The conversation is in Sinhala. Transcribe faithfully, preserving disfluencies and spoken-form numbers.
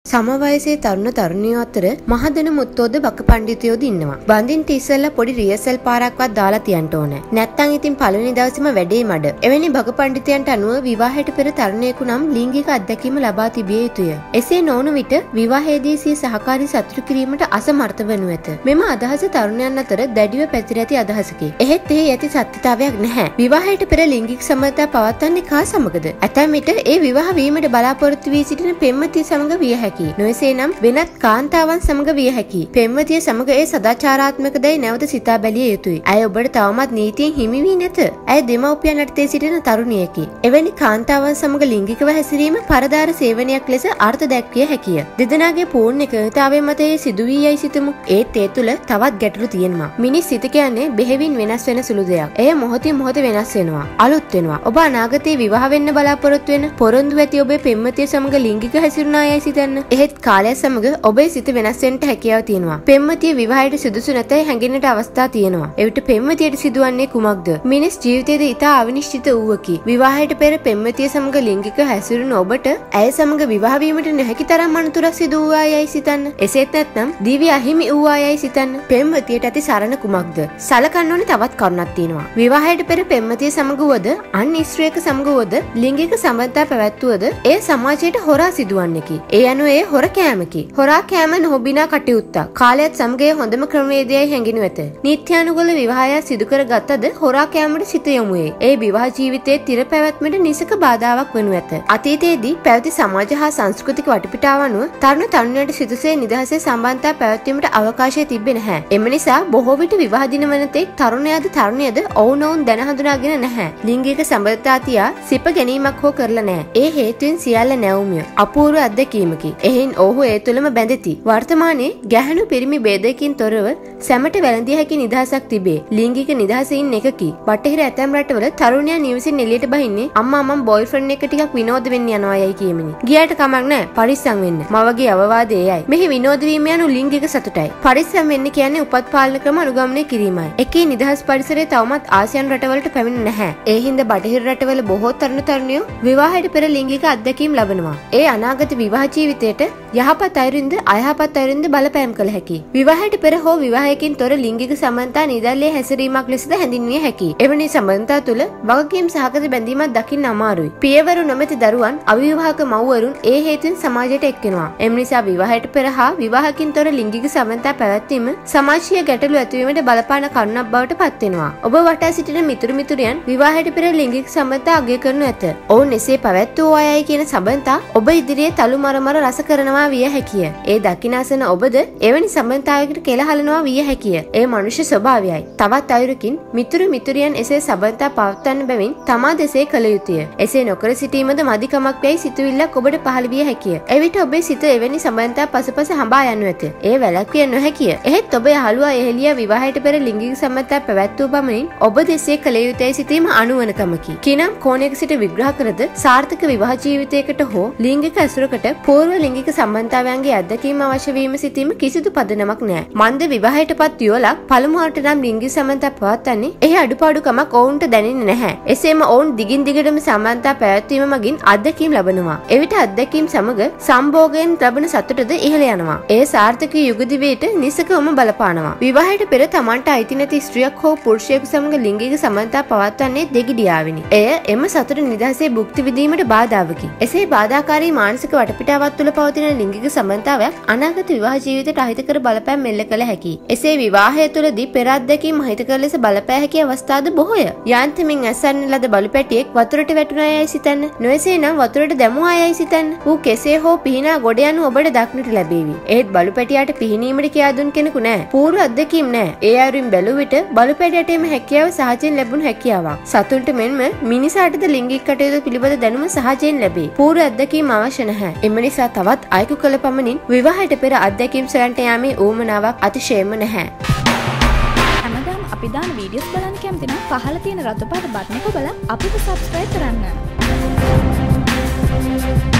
සමවයසේ තරුණ තරුණියෝ අතර මහදෙන මුත්තෝද බක පඬිතුයෝද ඉන්නවා. බඳින්ට ඉස්සෙල්ලා පොඩි රියසල් පාරක්වත් දාලා තියන්න ඕනේ. නැත්තම් ඉතින් පළවෙනි දවසේම වැඩේ මඩ. එවැනි බක පඬිතයන්ට අනුව විවාහයට පෙර තරුණයෙකු නම් ලිංගික අත්දැකීම ලබා තිබිය යුතුය. එසේ නොවන විට විවාහයේදී සිය සහකාරී සතුටු කිරීමට අසමර්ථ වනු ඇත. මෙම අදහස තරුණයන් අතර දැඩිව පැතිර ඇති අදහසකි. එහෙත් එහි ඇති සත්‍යතාවයක් නැහැ. විවාහයට පෙර ලිංගික සම්බන්ධතා පවත්වන්නේ කා සමගද? ඇතැම් විට ඒ විවාහ වීමට බලාපොරොත්තු වී සිටින පෙම්වතිය සමග විය හැකියි. නොයසේ නම් වෙනත් කාන්තාවන් සමග විය හැකියි. පෙම්වතිය සමග ඒ සදාචාරාත්මක දැයි නැවත සිතා බැලිය යුතුයි. ඇය ඔබට තවමත් නීතියෙන් හිමි වී නැත. ඇය දෙමව්පියන් යටතේ සිටින තරුණියකි. එවැනි කාන්තාවන් සමග ලිංගිකව හැසිරීම පරදාර සේවනයක් ලෙස අර්ථ දැක්විය හැකිය. දෙදෙනාගේ පූර්ණ එකඟතාවය මත ඒ සිදු වී යයි සිතමු. ඒත් ඒ තුළ තවත් ගැටලු තියෙනවා. මිනිස් සිත කියන්නේ බෙහෙවින් වෙනස් වෙන සුළු දෙයක්. එය මොහොතින් මොහොත වෙනස් වෙනවා. අලුත් වෙනවා. ඔබ අනාගතයේ විවාහ වෙන්න බලාපොරොත්තු වෙන පොරොන්දු ඇති ඔබේ පෙම්වතිය සමග ලිංගික හැසිරුණා යයි සිතන්න. එහෙත් කාලය සමග ඔබේ සිත වෙනස් වෙන්න හැකියාව තියෙනවා. පෙම්වතිය විවාහයට සුදුසු නැතයි හැඟෙන්නට අවස්ථා තියෙනවා. එවිට පෙම්වතියට සිදුවන්නේ කුමක්ද? මිනිස් ජීවිතයේද ඉතා අවිනිශ්චිත වූවකි. විවාහයට පෙර පෙම්වතිය සමග ලිංගික හැසිරුණු ඔබට ඇය සමග විවාහ වීමට නොහැකි තරම් අනතුරක් සිදු වූවා යයි සිතන්න. එසේත් නැත්නම් දිව්‍ය අහිමි වූවා යයි සිතන්න. පෙම්වතියට ඇති සරණ කුමක්ද? සලකන්න ඕනේ තවත් කරුණක් තියෙනවා. විවාහයට පෙර පෙම්වතිය සමග වුවද අන් ස්ත්‍රියක සමග වුවද ලිංගික සම්බන්ධතා පැවැත්වුවද ඒ සමාජයට හොරා සිදුවන්නකි. ඒ අනුව ඒ හොර කෑමකි. හොරා කෑම නොබිනා කටයුත්තක්. කාලයත් සමග හොඳම ක්‍රමවේදයයි හැඟෙනු ඇත. නීත්‍යානුකූල විවාහය සිදු කරගත්තද හොරා කෑමට සිත යොමු වේ. ඒ විවාහ ජීවිතයේ තිර පැවැත්මට නිසක බාධාවක් වනු ඇත. අතීතයේදී පැවති සමාජ හා සංස්කෘතික වටපිටාව අනුව තරුණ තරුණියන්ට සිදුසේ නිදහසේ සම්බන්ධතා පැවැත්වීමට අවකාශය තිබෙන්නේ නැහැ. එම නිසා බොහෝ විට විවාහ දින වනතෙක් තරුණයාද තරුණියද ඔවුනොවුන් දැන හඳුනාගෙන නැහැ. ලිංගික සම්බන්ධතා තියා සිප ගැනීමක් හෝ කරලා නැහැ. ඒ හේතුවෙන් සියල්ල නැවුමිය. අපූර්ව අත්දැකීමකි. එහෙන් ඔහු ඒ තුළම බැඳෙති. වර්තමානයේ ගැහැණු පිරිමි ભેදයකින් තොරව සැමට වැළඳිය හැකි නිදහසක් තිබේ. ලිංගික නිදහසින් එකකි. බටහිර ඇතැම් රටවල තරුණයා නිවසින් එළියට බහින්නේ අම්මා මම බොයිෆ්‍රෙන්ඩ් එක ටිකක් විනෝද වෙන්න යනවා යයි කියමිනි. ගියාට කමක් නැහැ. පරිස්සම් වෙන්න. මවගේ අවවාදය එයයි. මෙහි විනෝද වීම යනු ලිංගික සතුටයි. පරිස්සම් වෙන්න කියන්නේ උපත් පාලන ක්‍රම අනුගමනය කිරීමයි. එකී නිදහස් පරිසරය තවමත් ආසියානු රටවලට පැමිණ නැහැ. ඒ හින්දා බටහිර රටවල බොහෝ තරුණ තරුණියෝ විවාහයට පෙර ලිංගික අත්දැකීම් ලබනවා. ඒ අනාගත විවාහ ජීවිතයට යහපත් අයුරින්ද අයහපත් අයුරින්ද බලපෑම් කළ හැකියි. විවාහයට පෙර හෝ විවාහයකින් තොර ලිංගික සම්බන්ධතා නිදැල්ලේ හැසිරීමක් ලෙසද හැඳින්විය හැකියි. එවැනි සම්බන්ධතා තුළ වගකීම් සහගත බැඳීමක් දකින්න අමාරුයි. පියවරු නොමැති දරුවන් අවිවාහක මව්වරුන් ඒ හේතුවෙන් සමාජයට එක්වෙනවා. එම නිසා විවාහයට පෙර හා විවාහකින් තොර ලිංගික සම්බන්ධතා පැවැත්වීම සමාජීය ගැටලු ඇතිවීමට බලපාන කරුණක් බවට පත් වෙනවා. ඔබ වටා සිටින මිතුරු මිතුරියන් විවාහයට පෙර ලිංගික සම්බන්ධතා අගය කරනු ඇත. ඔවුන් එසේ පැවැත්වූ අයයි කියන සම්බන්ධතා ඔබ ඉදිරියේ තලු මරමර රස කරනවා විය හැකිය. ඒ දකිනාසන ඔබද එවැනි සම්බන්ධතාවයකට කෙලහලනවා විය හැකිය. ඒ මනුෂ්‍ය ස්වභාවයයි. තවත් අයුරකින් මිතුරු මිතුරියන් එසේ සම්බන්ධතා පවත්වන්න බැවින් තමා දෙසේ කළ යුතුය. එසේ නොකර සිටීමද මදිකමක් යයි සිතුවිල්ලක් ඔබට පහළ විය හැකිය. එවිට ඔබේ සිත එවැනි සම්බන්ධතා පසුපස හඹා යනු ඇත. ඒ වැළැක්විය නොහැකිය. එහෙත් ඔබේ යහළුවා එහෙලියා විවාහයට පෙර ලිංගික සම්බන්ධතා පැවැත්වූ පමණින් ඔබ දෙසේ කළ යුතුයි සිතීම අනුවණකමකි. කිනම් කෝණයක සිට විග්‍රහ කරද සාර්ථක විවාහ ජීවිතයකට හෝ ලිංගික ඇසුරකට පූර්ව ලිංගික සම්බන්ධතාවයන්ගේ අත්දැකීම් අවශ්‍ය වීම සිතීම කිසිදු පදනමක් නැහැ. මන්ද විවාහයටපත් යුවලක් පළමුවට නම් ලිංගික සම්බන්ධතා පවත්වන්නේ එහි අඩුපාඩුකමක් ඔවුන්ට දැනෙන්නේ නැහැ. එසේම ඔවුන් දිගින් දිගටම සම්බන්ධතා පැවැත්වීම මගින් අත්දැකීම් ලබනවා. එවිට අත්දැකීම් සමග සම්භෝගයෙන් ලබන සතුටද ඉහළ යනවා. ඒ සාර්ථක යුගදිවයට නිසකවම බලපානවා. විවාහයට පෙර තමන්ට අයිති නැති ස්ත්‍රියක් හෝ පුරුෂයෙකු සමග ලිංගික සම්බන්ධතා පවත්වන්නේ දෙගිඩියාවෙනි. එය එම සතුට නිදහසේ භුක්ති විඳීමට බාධාවකි. එසේ බාධාකාරී මානසික වටපිටාවක් තුළ පවතින ලිංගික සම්බන්ධතාවයක් අනාගත විවාහ ජීවිතයට අහිතකර බලපෑම් මෙල්ල කළ හැකියි. එසේ විවාහය තුළදී පෙර අත්දැකීම් අහිතකර ලෙස බලපෑ හැකි අවස්ථාද බොහෝය. යාන්ත්‍රමින් ඇස්සන්න ලද බලු පැටියෙක් වතුරට වැටුණ අයයි සිතන්න. නොයසේ නම් වතුරට දැමූ අයයි සිතන්න. ඌ කෙසේ හෝ පිහිනා ගොඩ යනු ඔබට දක්නට ලැබේවි. ඒත් බලු පැටියාට පිහිනීමට කියා දුන් කෙනෙකු නැහැ. පූර්ව අත්දැකීම් නැහැ. ඒ අයුරින් බැලුව විට බලු පැටියට එම හැකියාව සහජයෙන් ලැබුණු හැකියාවක්. සතුන්ට මෙන්ම මිනිසාටද ලිංගික කටයුතු පිළිබඳ දැනුම සහජයෙන් ලැබේ. පූර්ව අත්දැකීම් අවශ්‍ය නැහැ. එම නිසා තවත් අයෙකු කළ පමණින් විවාහයට පෙර අත්දැකීම් සොයන්ට යාමේ ඌමනාවක් අතිශයින්ම නැහැ. හැමදාම අපි දාන වීඩියෝස් බලන්න කැමති නම් පහළ තියෙන රතු පාට බටන් එක ඔබලා අපිට සබ්ස්ක්‍රයිබ් කරන්න.